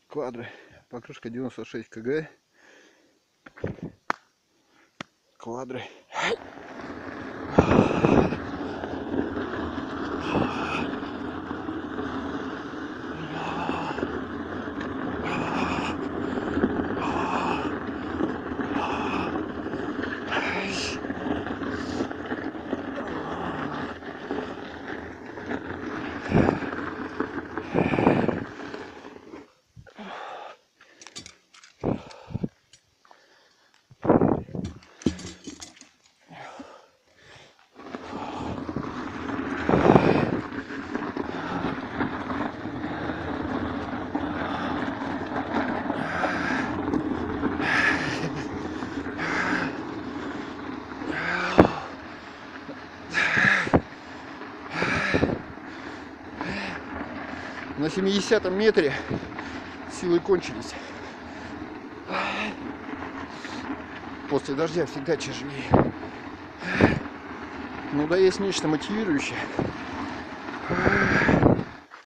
Квадры. Покрышка 96 кг. Квадры. На 70-м метре силы кончились. После дождя всегда тяжелее. Ну да, есть нечто мотивирующее.